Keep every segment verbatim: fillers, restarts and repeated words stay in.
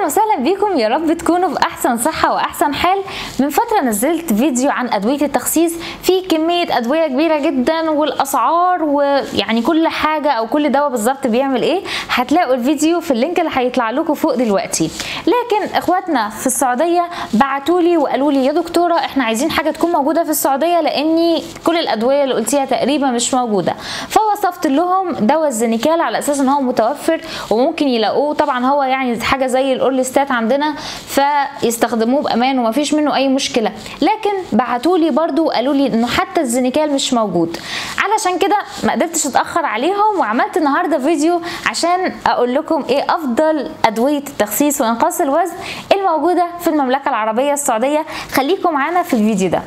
اهلا وسهلا بيكم، يا رب تكونوا باحسن صحه واحسن حال. من فتره نزلت فيديو عن ادويه التخسيس، في كميه ادويه كبيره جدا والاسعار ويعني كل حاجه او كل دواء بالظبط بيعمل ايه. هتلاقوا الفيديو في اللينك اللي هيطلع لكم فوق دلوقتي. لكن اخواتنا في السعوديه بعتوا لي وقالوا لي يا دكتوره احنا عايزين حاجه تكون موجوده في السعوديه لاني كل الادويه اللي قلتيها تقريبا مش موجوده. فوصفت لهم دواء الزينيكال على اساس ان هو متوفر وممكن يلاقوه. طبعا هو يعني حاجه زي الاورليستات عندنا فيستخدموه بامان ومفيش منه اي مشكله. لكن بعتوا لي برده وقالوا لي انه حتى الزينيكال مش موجود. علشان كده ما قدرتش اتاخر عليهم وعملت النهارده فيديو عشان اقول لكم ايه افضل ادويه التخسيس وانقاص الوزن الموجوده في المملكه العربيه السعوديه. خليكم معانا في الفيديو ده.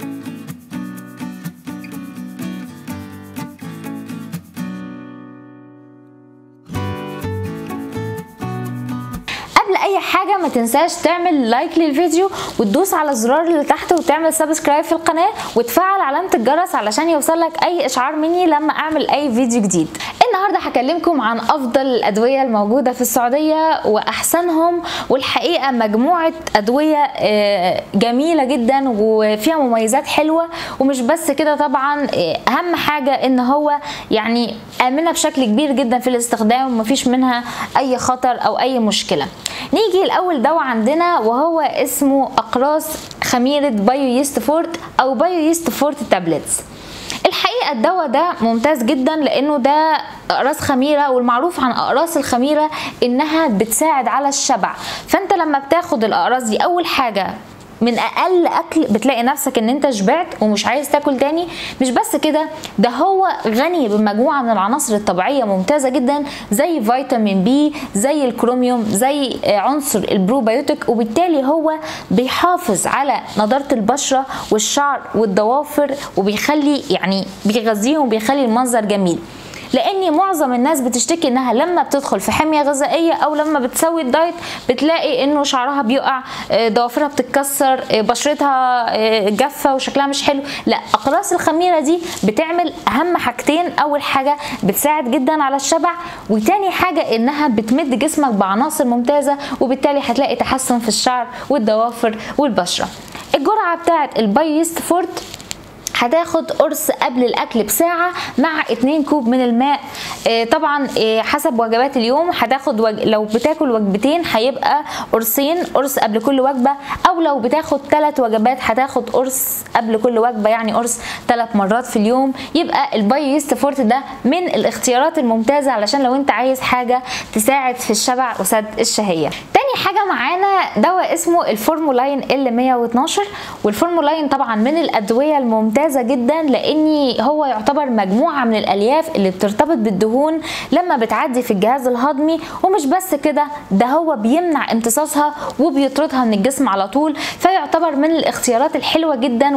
قبل اي حاجه ما تنساش تعمل لايك للفيديو وتدوس على الزرار اللي تحت وتعمل سبسكرايب في القناه وتفعل علامه الجرس علشان يوصلك اي اشعار مني لما اعمل اي فيديو جديد. النهارده هكلمكم عن افضل الادويه الموجوده في السعوديه واحسنهم، والحقيقه مجموعه ادويه جميله جدا وفيها مميزات حلوه. ومش بس كده، طبعا اهم حاجه ان هو يعني امنه بشكل كبير جدا في الاستخدام ومفيش منها اي خطر او اي مشكله. نيجي الاول دواء عندنا وهو اسمه اقراص خميره بايو يست فورت او بايو يست فورت تابلتس. الحقيقه الدواء ده ممتاز جدا لانه ده اقراص خميره، والمعروف عن اقراص الخميره انها بتساعد على الشبع. فانت لما بتاخد الاقراص دي اول حاجه من اقل اكل بتلاقي نفسك ان انت شبعت ومش عايز تاكل تاني. مش بس كده، ده هو غني بمجموعه من العناصر الطبيعيه ممتازه جدا زي فيتامين بي، زي الكروميوم، زي عنصر البروبيوتيك، وبالتالي هو بيحافظ على نضاره البشره والشعر والضوافر وبيخلي يعني بيغذيهم وبيخلي المنظر جميل. لان معظم الناس بتشتكي انها لما بتدخل في حميه غذائيه او لما بتسوي الدايت بتلاقي انه شعرها بيقع، ضوافرها بتتكسر، بشرتها جافه وشكلها مش حلو. لا، اقراص الخميره دي بتعمل اهم حاجتين. اول حاجه بتساعد جدا على الشبع، وتاني حاجه انها بتمد جسمك بعناصر ممتازه وبالتالي هتلاقي تحسن في الشعر والضوافر والبشره. الجرعه بتاعت البايو يست فورت هتاخد قرص قبل الاكل بساعه مع اتنين كوب من الماء. آه طبعا آه حسب وجبات اليوم هتاخد وج... لو بتاكل وجبتين هيبقى قرصين، قرص قبل كل وجبه، او لو بتاخد ثلاث وجبات هتاخد قرص قبل كل وجبه، يعني قرص ثلاث مرات في اليوم. يبقى البايو يست فورت ده من الاختيارات الممتازه علشان لو انت عايز حاجه تساعد في الشبع وسد الشهيه. تاني حاجه معانا دواء اسمه الفورمولاين ال مية واتناشر، والفورمولاين طبعا من الادويه الممتازه جدا لان هو يعتبر مجموعه من الالياف اللي بترتبط بالدهون لما بتعدي في الجهاز الهضمي. ومش بس كده، ده هو بيمنع امتصاصها وبيطردها من الجسم على طول، فيعتبر من الاختيارات الحلوه جدا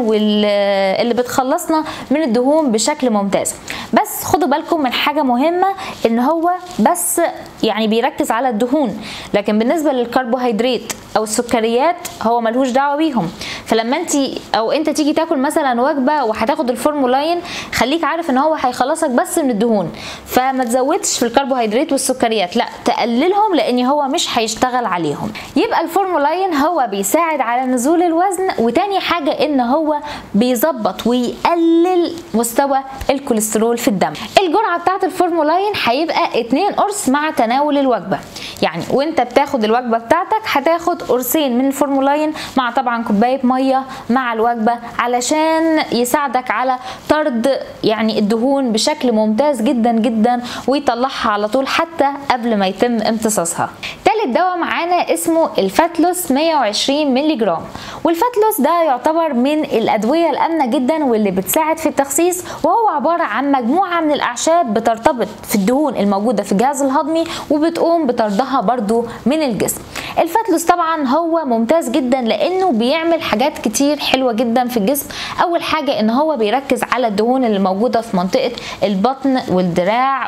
واللي بتخلصنا من الدهون بشكل ممتاز. بس خدوا بالكم من حاجه مهمه، ان هو بس يعني بيركز على الدهون، لكن بالنسبه للكربوهيدرات او السكريات هو ملهوش دعوه بيهم. فلما انت او انت تيجي تاكل مثلا وجبه وهتاخد الفورمولاين، خليك عارف ان هو هيخلصك بس من الدهون، فما تزودش في الكربوهيدرات والسكريات، لا تقللهم لان هو مش هيشتغل عليهم. يبقى الفورمولاين هو بيساعد على نزول الوزن، وتاني حاجه ان هو بيظبط ويقلل مستوى الكوليسترول في الدم. الجرعه بتاعت الفورمولاين هيبقى اتنين قرص مع تناول الوجبه، يعني وانت بتاخد الوجبه بتاعتك هتاخد قرصين من الفورمولاين مع طبعا كوبايه ميه مع الوجبه علشان يساعدك على طرد يعني الدهون بشكل ممتاز جدا جدا ويطلعها على طول حتى قبل ما يتم امتصاصها. تالت دواء معانا اسمه الفاتلوس مية وعشرين مللي جرام، والفاتلوس ده يعتبر من الادويه الامنه جدا واللي بتساعد في التخسيس، وهو عباره عن مجموعه من الاعشاب بترتبط في الدهون الموجوده في الجهاز الهضمي وبتقوم بطردها برضو من الجسم. الفاتلوس طبعا هو ممتاز جدا لانه بيعمل حاجات كتير حلوه جدا في الجسم. اول حاجه ان هو بيركز على الدهون اللي موجوده في منطقه البطن والدراع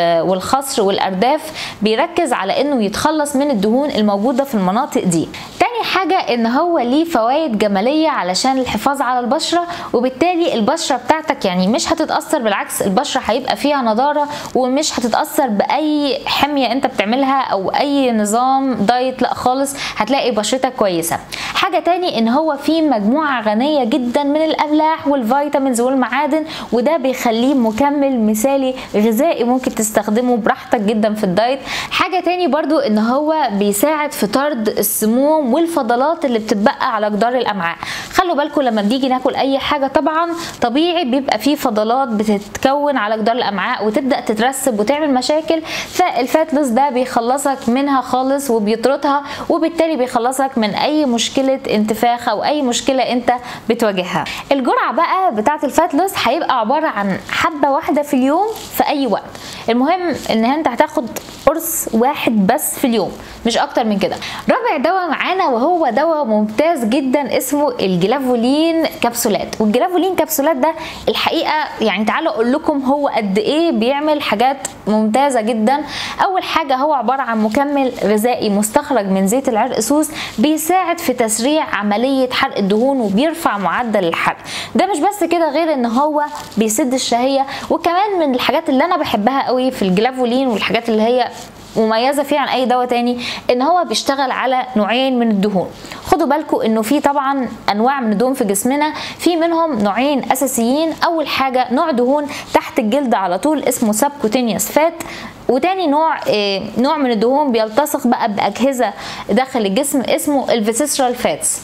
والخصر والارداف، بيركز على انه يتخلص من الدهون الموجوده في المناطق دي. تاني تاني حاجة ان هو ليه فوائد جمالية علشان الحفاظ على البشرة، وبالتالي البشرة بتاعتك يعني مش هتتأثر، بالعكس البشرة هيبقى فيها نضارة ومش هتتأثر بأي حمية انت بتعملها او اي نظام دايت، لا خالص، هتلاقي بشرتك كويسة. حاجة تاني ان هو فيه مجموعة غنية جدا من الاملاح والفيتامينز والمعادن، وده بيخليه مكمل مثالي غذائي ممكن تستخدمه براحتك جدا في الدايت. حاجة تاني برضو ان هو بيساعد في طرد السموم والفضلات اللي بتتبقى على جدار الامعاء. خلوا بالكم لما بنيجي ناكل اي حاجة طبعا طبيعي بيبقى فيه فضلات بتتكون على جدار الامعاء وتبدأ تترسب وتعمل مشاكل، فالفات لوس ده بيخلصك منها خالص وبيطردها، وبالتالي بيخلصك من اي مشكلة انتفاخ او اي مشكلة انت بتواجهها. الجرعة بقى بتاعة الفات لوس هيبقى عبارة عن حبة واحدة في اليوم في اي وقت. المهم ان انت هتاخد قرص واحد بس في اليوم، مش اكتر من كده. رابع دواء معانا وهو دواء ممتاز جدا اسمه الجلافولين كبسولات. والجلافولين كبسولات ده الحقيقه يعني تعالوا اقول لكم هو قد ايه بيعمل حاجات ممتازه جدا. اول حاجه هو عباره عن مكمل غذائي مستخرج من زيت العرقسوس، بيساعد في تسريع عمليه حرق الدهون وبيرفع معدل الحرق. ده مش بس كده، غير ان هو بيسد الشهيه. وكمان من الحاجات اللي انا بحبها قوي في الجلافولين والحاجات اللي هي مميزه فيه عن اي دواء تاني ان هو بيشتغل على نوعين من الدهون. خدوا بالكم انه في طبعا انواع من الدهون في جسمنا، في منهم نوعين اساسيين. اول حاجه نوع دهون تحت الجلد على طول اسمه سبكوتينيوس فات، وتاني نوع إيه نوع من الدهون بيلتصق بقى باجهزه داخل الجسم اسمه الفيسيسرال فاتس.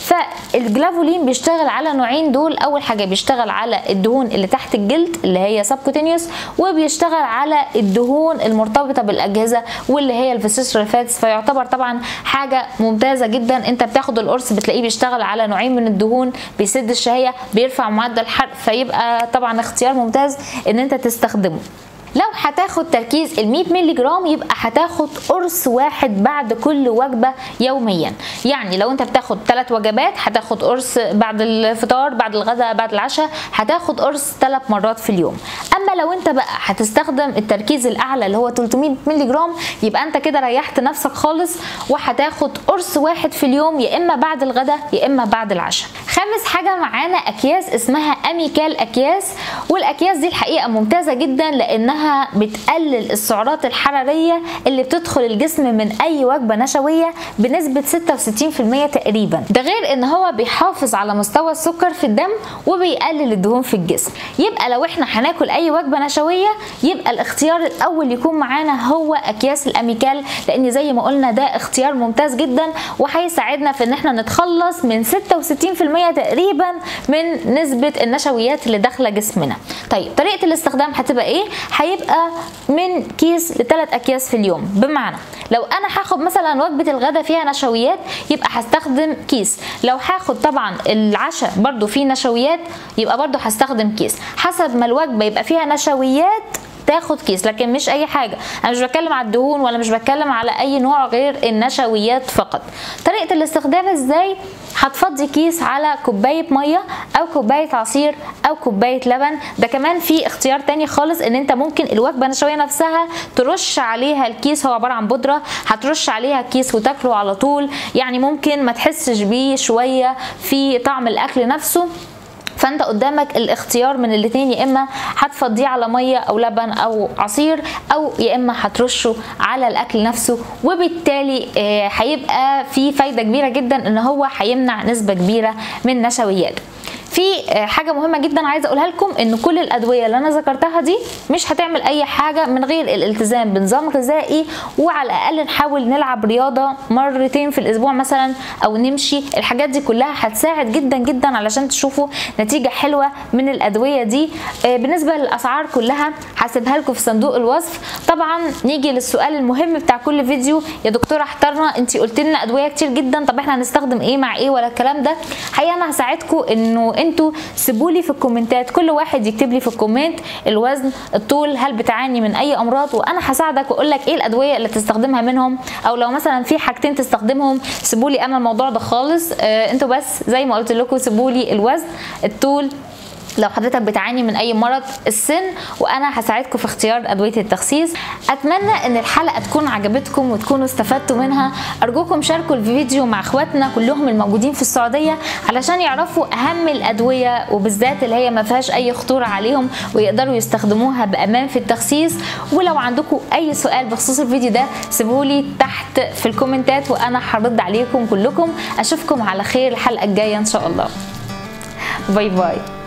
فالجلافولين بيشتغل على نوعين دول. اول حاجه بيشتغل على الدهون اللي تحت الجلد اللي هي سبكوتينيوس، وبيشتغل على الدهون المرتبطه بالاجهزه واللي هي الفيسيسرال فاتس. فيعتبر طبعا حاجه ممتازه جدا. انت بتاخد القرص بتلاقيه بيشتغل على نوعين من الدهون، بيسد الشهيه، بيرفع معدل الحرق، فيبقى طبعا اختيار ممتاز ان انت تستخدمه. لو هتاخد تركيز ال مية مللي جرام يبقى هتاخد قرص واحد بعد كل وجبه يوميا. يعني لو انت بتاخد ثلاث وجبات هتاخد قرص بعد الفطار، بعد الغداء، بعد العشاء، هتاخد قرص ثلاث مرات في اليوم. اما لو انت بقى هتستخدم التركيز الاعلى اللي هو ثلاثمية مللي جرام يبقى انت كده ريحت نفسك خالص، وهتاخد قرص واحد في اليوم يا اما بعد الغداء يا اما بعد العشاء. خامس حاجه معانا اكياس اسمها اميكال اكياس، والاكياس دي الحقيقه ممتازه جدا لانها بتقلل السعرات الحراريه اللي بتدخل الجسم من اي وجبه نشويه بنسبه ستة وستين بالمية تقريبا. ده غير ان هو بيحافظ على مستوى السكر في الدم وبيقلل الدهون في الجسم. يبقى لو احنا هناكل اي وجبه نشويه يبقى الاختيار الاول يكون معانا هو اكياس الاميكال، لان زي ما قلنا ده اختيار ممتاز جدا وهيساعدنا في ان احنا نتخلص من ستة وستين بالمية تقريبا من نسبه النشويات اللي داخله جسمنا. طيب طريقه الاستخدام هتبقى ايه؟ هيبقى من كيس لثلاث اكياس في اليوم. بمعنى لو انا هاخد مثلا وجبه الغداء فيها نشويات يبقى هستخدم كيس، لو هاخد طبعا العشاء برضو فيه نشويات يبقى برضو هستخدم كيس، حسب ما الوجبه يبقى فيها نشويات تاخد كيس، لكن مش اي حاجه. انا مش بتكلم على الدهون ولا مش بتكلم على اي نوع غير النشويات فقط. طريقه الاستخدام ازاي؟ هتفضي كيس على كوبايه ميه او كوبايه عصير او كوبايه لبن. ده كمان في اختيار تاني خالص ان انت ممكن الوجبه النشويه نفسها ترش عليها الكيس، هو عباره عن بودره، هترش عليها الكيس وتاكله على طول. يعني ممكن ما تحسش بيه شويه في طعم الاكل نفسه. فانت قدامك الاختيار من الاثنين، يا اما هتفضيه على ميه او لبن او عصير، او يا اما هترشه على الاكل نفسه، وبالتالي هيبقى في فايده كبيره جدا ان هو هيمنع نسبه كبيره من نشوياته. في حاجه مهمه جدا عايزه اقولها لكم، ان كل الادويه اللي انا ذكرتها دي مش هتعمل اي حاجه من غير الالتزام بنظام غذائي، وعلى الاقل نحاول نلعب رياضه مرتين في الاسبوع مثلا او نمشي. الحاجات دي كلها هتساعد جدا جدا علشان تشوفوا نتيجه حلوه من الادويه دي. بالنسبه للاسعار كلها هسيبها لكم في صندوق الوصف. طبعا نيجي للسؤال المهم بتاع كل فيديو، يا دكتوره احترنا انت قلت لنا ادويه كتير جدا، طب احنا هنستخدم ايه مع ايه ولا الكلام ده؟ حقيقه انا هساعدكم انه انتوا سيبوا لي في الكومنتات، كل واحد يكتب لي في الكومنت الوزن، الطول، هل بتعاني من اي امراض، وانا هساعدك واقول لك ايه الادويه اللي تستخدمها منهم، او لو مثلا في حاجتين تستخدمهم سيبوا لي انا الموضوع ده خالص. آه انتوا بس زي ما قلت لكم سيبوا لي الوزن، الطول، لو حضرتك بتعاني من اي مرض السن، وانا هساعدكم في اختيار ادويه التخسيس. اتمنى ان الحلقه تكون عجبتكم وتكونوا استفدتوا منها. ارجوكم شاركوا الفيديو مع اخواتنا كلهم الموجودين في السعوديه علشان يعرفوا اهم الادويه، وبالذات اللي هي ما فيهاش اي خطوره عليهم ويقدروا يستخدموها بامان في التخسيس. ولو عندكم اي سؤال بخصوص الفيديو ده سيبولي تحت في الكومنتات وانا هرد عليكم كلكم. اشوفكم على خير الحلقه الجايه ان شاء الله. باي باي.